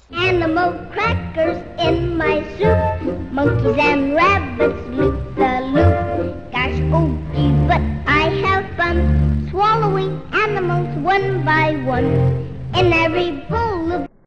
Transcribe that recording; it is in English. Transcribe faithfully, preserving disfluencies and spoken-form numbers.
Animal crackers in my soup, monkeys and rabbits loop the loop. Gosh, oh gee, but I have fun swallowing animals one by one in every bowl of